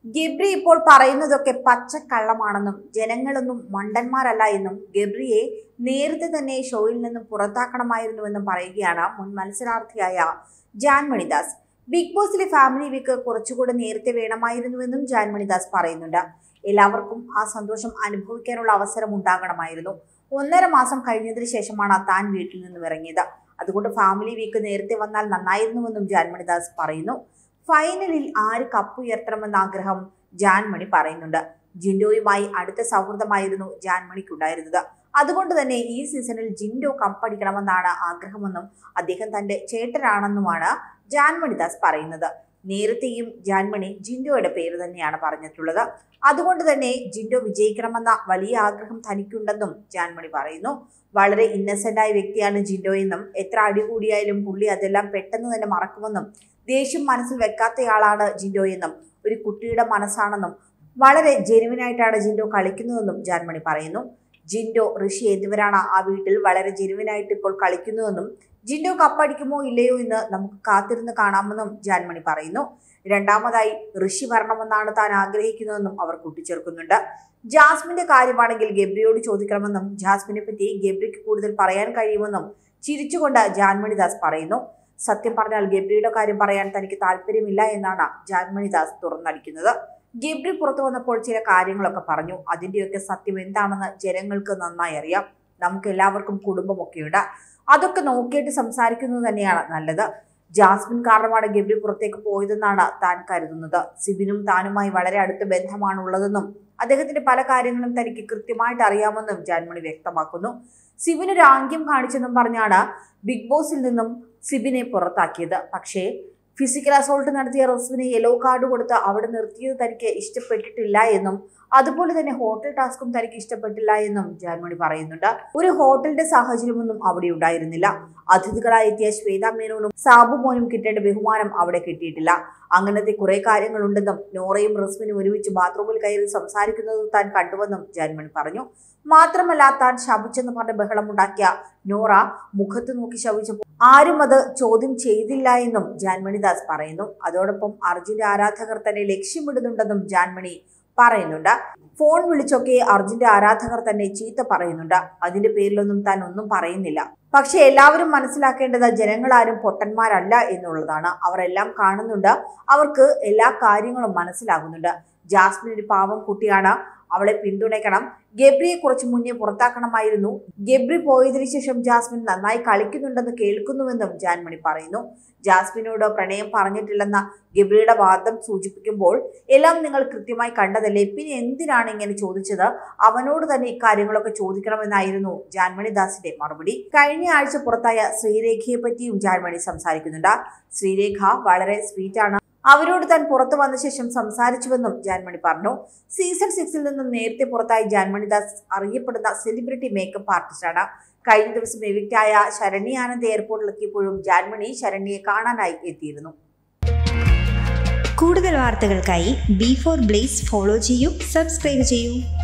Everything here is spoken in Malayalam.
ഗബ്രി ഇപ്പോൾ പറയുന്നതൊക്കെ പച്ചക്കള്ളമാണെന്നും ജനങ്ങളൊന്നും മണ്ടന്മാരല്ല എന്നും ഗബ്രിയെ നേരത്തെ തന്നെ ഷോയിൽ നിന്നും പുറത്താക്കണമായിരുന്നുവെന്നും പറയുകയാണ് മുൻ മത്സരാർത്ഥിയായ ജാൻമണി ദാസ്. ബിഗ് ബോസിലെ ഫാമിലി വീക്ക് കുറച്ചുകൂടി നേരത്തെ വേണമായിരുന്നുവെന്നും ജാൻമണി ദാസ് പറയുന്നുണ്ട്. എല്ലാവർക്കും ആ സന്തോഷം അനുഭവിക്കാനുള്ള അവസരം ഉണ്ടാകണമായിരുന്നു. 1.5 മാസം കഴിഞ്ഞതിന് ശേഷമാണ് താൻ വീട്ടിൽ നിന്നും ഇറങ്ങിയത്. അതുകൊണ്ട് ഫാമിലി വീക്ക് നേരത്തെ വന്നാൽ നന്നായിരുന്നുവെന്നും ജാൻമണി ദാസ് പറയുന്നു. ഫൈനലിൽ ആര് കപ്പുയർത്തണമെന്ന ആഗ്രഹം ജാൻമണി പറയുന്നുണ്ട്. ജിൻഡോയുമായി അടുത്ത സൗഹൃദമായിരുന്നു ജാൻമണിക്കുണ്ടായിരുന്നത്. അതുകൊണ്ട് തന്നെ ഈ സീസണിൽ ജിൻഡോ കപ്പടിക്കണമെന്നാണ് ആഗ്രഹമെന്നും അദ്ദേഹം തന്റെ ചേട്ടനാണെന്നുമാണ് ജാൻമണി ദാസ് പറയുന്നത്. നേരത്തെയും ജാൻമണി ജിൻഡോയുടെ പേര് തന്നെയാണ് പറഞ്ഞിട്ടുള്ളത്. അതുകൊണ്ട് തന്നെ ജിൻഡോ വിജയിക്കണമെന്ന വലിയ ആഗ്രഹം തനിക്കുണ്ടെന്നും ജാൻമണി പറയുന്നു. വളരെ ഇന്നസെന്റായ വ്യക്തിയാണ് ജിൻഡോ എന്നും എത്ര അടികൂടിയായാലും പുള്ളി അതെല്ലാം പെട്ടെന്ന് തന്നെ മറക്കുമെന്നും ദേഷ്യം മനസ്സിൽ വെക്കാത്തയാളാണ് ജിൻഡോ എന്നും ഒരു കുട്ടിയുടെ മനസ്സാണെന്നും വളരെ ജെനുവിനായിട്ടാണ് ജിൻഡോ കളിക്കുന്നതെന്നും ജാൻമണി പറയുന്നു. ജിൻഡോ, ഋഷി എന്നിവരാണ് ആ വീട്ടിൽ വളരെ ജെനുവിനായിട്ട് ഇപ്പോൾ കളിക്കുന്നതെന്നും ജിൻഡോ കപ്പടിക്കുമോ ഇല്ലയോ എന്ന് നമുക്ക് കാത്തിരുന്ന് കാണാമെന്നും ജാൻമണി പറയുന്നു. രണ്ടാമതായി ഋഷി വരണമെന്നാണ് താൻ ആഗ്രഹിക്കുന്നതെന്നും അവർ കൂട്ടിച്ചേർക്കുന്നുണ്ട്. ജാസ്മിന്റെ കാര്യമാണെങ്കിൽ ഗബ്രിയോട് ചോദിക്കണമെന്നും ജാസ്മിനെ പറ്റി ഗബ്രിക്ക് കൂടുതൽ പറയാൻ കഴിയുമെന്നും ചിരിച്ചുകൊണ്ട് ജാൻമണി ദാസ് പറയുന്നു. സത്യം പറഞ്ഞാൽ ഗബ്രിയുടെ കാര്യം പറയാൻ തനിക്ക് താല്പര്യമില്ല എന്നാണ് ജാൻമണി ദാസ് തുറന്നടിക്കുന്നത്. ഗബ്രി പുറത്തു വന്നപ്പോൾ ചില കാര്യങ്ങളൊക്കെ പറഞ്ഞു. അതിന്റെയൊക്കെ സത്യം എന്താണെന്ന് ജനങ്ങൾക്ക് നന്നായി അറിയാം. നമുക്ക് എല്ലാവർക്കും കുടുംബമൊക്കെയുണ്ട്. അതൊക്കെ നോക്കിയിട്ട് സംസാരിക്കുന്നത് തന്നെയാണ് നല്ലത്. ജാസ്മിൻ കാരണമാണ് ഗബ്രി പുറത്തേക്ക് പോയതെന്നാണ് താൻ കരുതുന്നത്. സിബിനും താനുമായി വളരെ അടുത്ത ബന്ധമാണുള്ളതെന്നും അദ്ദേഹത്തിന്റെ പല കാര്യങ്ങളും തനിക്ക് കൃത്യമായിട്ട് അറിയാമെന്നും ജാൻമണി വ്യക്തമാക്കുന്നു. സിബിനൊരു ആംഗ്യം കാണിച്ചെന്നും പറഞ്ഞാണ് ബിഗ് ബോസിൽ നിന്നും സിബിനെ പുറത്താക്കിയത്. പക്ഷേ ഫിസിക്കൽ അസോൾട്ട് നടത്തിയ റസ്മിന് യെല്ലോ കാർഡ് കൊടുത്ത് അവിടെ നിർത്തിയത് തനിക്ക് ഇഷ്ടപ്പെട്ടിട്ടില്ല എന്നും അതുപോലെ തന്നെ ഹോട്ടൽ ടാസ്കും തനിക്ക് ഇഷ്ടപ്പെട്ടില്ല എന്നും ജാൻമണി പറയുന്നുണ്ട്. ഒരു ഹോട്ടലിന്റെ സാഹചര്യമൊന്നും അവിടെ ഉണ്ടായിരുന്നില്ല. അതിഥികളായി എത്തിയ ശ്വേത മേനോനും സാബു മോനും കിട്ടേണ്ട ബഹുമാനം അവിടെ കിട്ടിയിട്ടില്ല. അങ്ങനത്തെ കുറെ കാര്യങ്ങളുണ്ടെന്നും നോറയും റസ്മിനും ഒരുമിച്ച് ബാത്റൂമിൽ കയറി സംസാരിക്കുന്നത് താൻ കണ്ടുവെന്നും ജാൻമണി പറഞ്ഞു. മാത്രമല്ല, താൻ ശപിച്ചെന്ന് പറഞ്ഞ ബഹളമുണ്ടാക്കിയ നോറ മുഖത്ത് നോക്കി ശപിച്ചപ്പോൾ ആരും അത് ചോദ്യം ചെയ്തില്ല എന്നും ജാൻമണി ദാസ് പറയുന്നു. അതോടൊപ്പം അർജുന്റെ ആരാധകർ തന്നെ ലക്ഷ്യമിടുന്നുണ്ടെന്നും ജാൻമണി പറയുന്നുണ്ട്. ഫോൺ വിളിച്ചൊക്കെ അർജുന്റെ ആരാധകർ തന്നെ ചീത്ത പറയുന്നുണ്ട്. അതിന്റെ പേരിലൊന്നും താൻ ഒന്നും പറയുന്നില്ല. പക്ഷെ എല്ലാവരും മനസ്സിലാക്കേണ്ടത് ജനങ്ങളാരും പൊട്ടന്മാരല്ല എന്നുള്ളതാണ്. അവർ എല്ലാം കാണുന്നുണ്ട്. അവർക്ക് എല്ലാ കാര്യങ്ങളും മനസ്സിലാകുന്നുണ്ട്. ജാസ്മിൻ ഒരു പാവം കുട്ടിയാണ്. അവളെ പിന്തുണയ്ക്കണം. ഗബ്രിയെ കുറച്ച് മുന്നേ പുറത്താക്കണമായിരുന്നു. ഗബ്രി പോയതിനു ശേഷം ജാസ്മിൻ നന്നായി കളിക്കുന്നുണ്ടെന്ന് കേൾക്കുന്നുവെന്നും ജാൻമണി പറയുന്നു. ജാസ്മിനോട് പ്രണയം പറഞ്ഞിട്ടില്ലെന്ന ഗബ്രിയുടെ വാദം സൂചിപ്പിക്കുമ്പോൾ എല്ലാം നിങ്ങൾ കൃത്യമായി കണ്ടതല്ലേ, പിന്നെ എന്തിനാണ് ഇങ്ങനെ ചോദിച്ചത്? അവനോട് തന്നെ ഇക്കാര്യങ്ങളൊക്കെ ചോദിക്കണമെന്നായിരുന്നു ജാൻമണി ദാസിന്റെ മറുപടി. കഴിഞ്ഞ ആഴ്ച പുറത്തായ ശ്രീരേഖയെ പറ്റിയും ജാൻമണി സംസാരിക്കുന്നുണ്ട്. ശ്രീരേഖ വളരെ സ്വീറ്റാണ്. അവരോട് താൻ പുറത്തു വന്ന ശേഷം സംസാരിച്ചുവെന്നും ജാൻമണി പറഞ്ഞു. സീസൺ 6 നിന്നും നേരത്തെ പുറത്തായി ജാൻമണി ദാസ് അറിയപ്പെടുന്ന സെലിബ്രിറ്റി മേക്കപ്പ് ആർട്ടിസ്റ്റാണ്. കഴിഞ്ഞ ദിവസം എവിക്റ്റായ ശരണ്യ ആനന്ദ് എയർപോർട്ടിലെത്തിയപ്പോഴും ജാൻമണി ശരണ്യയെ കാണാനായി എത്തിയിരുന്നു. കൂടുതൽ വാർത്തകൾക്കായി B4 Blaze ഫോളോ ചെയ്യൂ, സബ്സ്ക്രൈബ് ചെയ്യൂ.